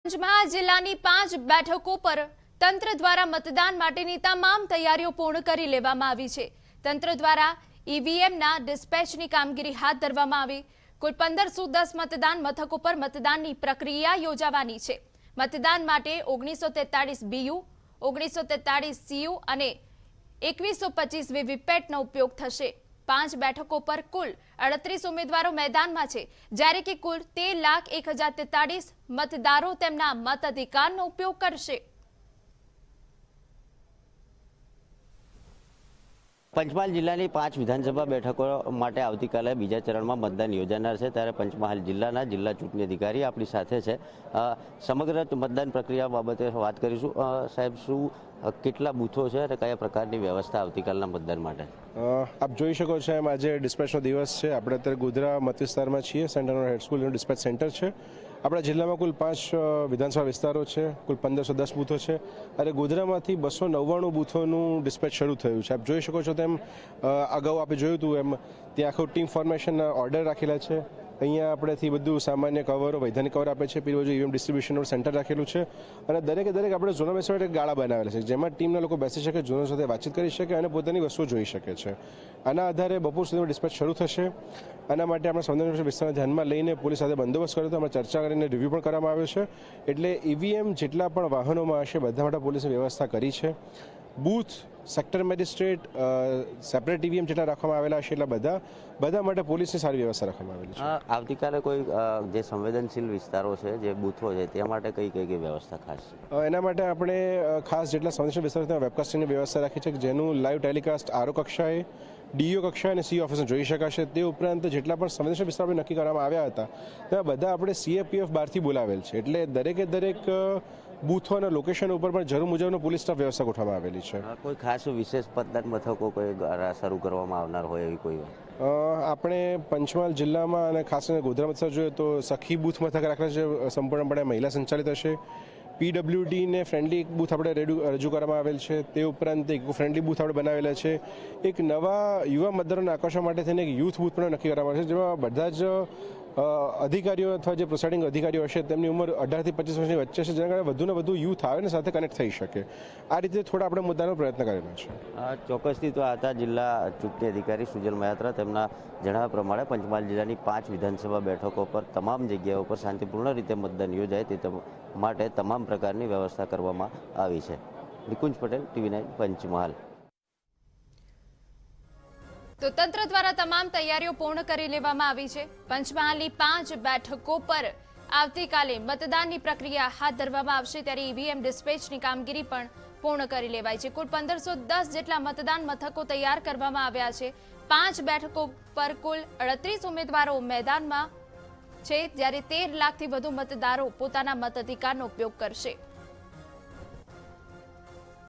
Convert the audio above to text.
પંચમહાલ જિલ્લાની 5 બેઠકો પર તંત્ર દ્વારા મતદાન માટેની તમામ તૈયારીઓ પૂર્ણ કરી લેવામાં આવી છે। તંત્ર દ્વારા ઈવીએમના ડિસ્પેચની કામગીરી હાથ ધરવામાં આવી। કુલ 1510 મતદાન મથકો પર મતદાનની પ્રક્રિયા યોજાવાની છે। મતદાન માટે 1943 બીયુ, 1943 સીયુ અને 2125 વીવીપેટનો ઉપયોગ થશે। 5 બેઠકો પર કુલ 38 ઉમેદવારો मैदान છે, જ્યારે કે કુલ 13,01,043 મતદારો તેમના મતાધિકારનો ઉપયોગ કરશે। पंचमहाल जिल्लाની 5 विधानसभा બેઠકો માટે આવતીકાલે બીજા ચરણમાં મતદાન યોજાનાર છે। ત્યારે પંચમહાલ જિલ્લાના જિલ્લા ચૂંટણી અધિકારી આપણી સાથે છે। સમગ્ર મતદાન પ્રક્રિયા બાબતે વાત કરીશું। સાહેબ, શું કેટલા બૂથો છે અને કયા પ્રકારની વ્યવસ્થા આવતીકાલના મતદાન માટે? આપ જોઈ શકો છો એમ આજે ડિસ્પેચનો દિવસ છે। આપણે અત્યારે ગોધરા મત વિસ્તારમાં છીએ। સેન્ટરનો હેડ સ્કૂલનું ડિસ્પેચ સેન્ટર છે। આપણા જિલ્લામાં કુલ 5 વિધાનસભા વિસ્તારો છે, કુલ 1510 બૂથો છે અને ગોધરામાંથી 299 બૂથોનું ડિસ્પેચ શરૂ થયું છે। આપ જોઈ શકો છો તેમ અગાઉ આપણે જોયું હતું એમ ત્યાં આખું ટીમ ફોર્મેશનના ઓર્ડર રાખેલા છે। અહીંયા આપણેથી બધું સામાન્ય કવરો, વૈધાનિક કવર આપે છે। પેલી બાજુ ઈવીએમ ડિસ્ટ્રીબ્યુશનનું સેન્ટર રાખેલું છે અને દરેકે દરેક આપણે ઝોનલ બેસવા માટે ગાળા બનાવેલા છે, જેમાં ટીમના લોકો બેસી શકે, ઝોનલ સાથે વાતચીત કરી શકે અને પોતાની વસ્તુઓ જોઈ શકે છે। આના આધારે બપોર સુધીમાં ડિસ્પેચ શરૂ થશે। આના માટે આપણે સંવેદનશીલ વિસ્તારને ધ્યાનમાં લઈને પોલીસ સાથે બંદોબસ્ત કર્યો હતો। અમે ચર્ચા કરીને રિવ્યૂ પણ કરવામાં આવ્યો છે। એટલે ઈવીએમ જેટલા પણ વાહનોમાં હશે બધા માટે પોલીસે વ્યવસ્થા કરી છે। Booth, sector magistrate, separate EVM જેટલા રાખવામાં આવેલા હશે એટલા બધા માટે પોલીસની સારી વ્યવસ્થા રાખવામાં આવેલી છે। આવતીકાલે કોઈ જે સંવેદનશીલ વિસ્તારો છે, જે બૂથો છે, તે માટે કઈ વ્યવસ્થા ખાસ છે? એના માટે આપણે ખાસ જેટલા સંવેદનશીલ વિસ્તારો ત્યાં વેબકાસ્ટિંગની વ્યવસ્થા રાખી છે, જેનું લાઈવ ટેલિકાસ્ટ આરઓ કક્ષાએ, ડીઈઓ કક્ષાએ અને સીઓ ઓફિસમાં જોઈ શકાશે। તે ઉપરાંત જેટલા પણ સંવેદનશીલ વિસ્તારો નક્કી કરવામાં આવ્યા હતા ત્યાં બધા આપણે સીએપીએફ બહારથી બોલાવેલ છે। એટલે દરેકે દરેક બૂથો અને લોકેશન ઉપર પણ જરૂર મુજબનો પોલીસ સ્ટાફ વ્યવસ્થા ગોઠવવામાં આવેલી છે। કોઈ ખાસ વિશેષ મતદાન મથકો કોઈ શરૂ કરવામાં આવનાર હોય એવી કોઈ આપણે પંચમહાલ જિલ્લામાં અને ખાસ કરીને ગોધરા મથક જોઈએ તો સખી બૂથ મથક રાખેલા છે, સંપૂર્ણપણે મહિલા સંચાલિત હશે। પીડબ્લ્યુડી ને ફ્રેન્ડલી એક બૂથ આપણે રજૂ કરવામાં આવેલ છે। તે ઉપરાંત એક ફ્રેન્ડલી બૂથ આપણે બનાવેલા છે। એક નવા યુવા મતદારોને આકર્ષવા માટે થઈને એક યુથ બૂથ પણ નક્કી કરવામાં આવે છે, જેમાં બધા જ અધિકારીઓ અથવા જે પ્રિસાઇડિંગ અધિકારીઓ હશે તેમની ઉંમર 18 થી 25 વર્ષની વચ્ચે છે, જેના કારણે વધુને વધુ યુથ આવે ને સાથે કનેક્ટ થઈ શકે। આ રીતે થોડા આપણે મુદ્દાનો પ્રયત્ન કરેલો છે। ચોક્કસથી તો હતા જિલ્લા ચૂંટણી અધિકારી સુજલ મયાત્રા। તેમના જણાવ્યા પ્રમાણે પંચમહાલ જિલ્લાની 5 વિધાનસભા બેઠકો પર તમામ જગ્યાઓ પર શાંતિપૂર્ણ રીતે મતદાન યોજાય તે માટે તમામ પ્રકારની વ્યવસ્થા કરવામાં આવી છે। નિકુંજ પટેલ, TV9 પંચમહાલ। તો તંત્ર દ્વારા તમામ તૈયારીઓ પૂર્ણ કરી લેવામાં આવી છે। પંચમહાલની 5 બેઠકો પર આવતીકાલે મતદાનની પ્રક્રિયા હાથ ધરવામાં આવશે, ત્યારે ઈવીએમ ડિસ્પેચની કામગીરી પણ પૂર્ણ કરી લેવાઈ છે। કુલ 1510 જેટલા મતદાન મથકો તૈયાર કરવામાં આવ્યા છે। 5 બેઠકો પર કુલ 38 ઉમેદવારો મેદાનમાં છે, જ્યારે 13 લાખથી વધુ મતદારો પોતાના મતાધિકારનો ઉપયોગ કરશે।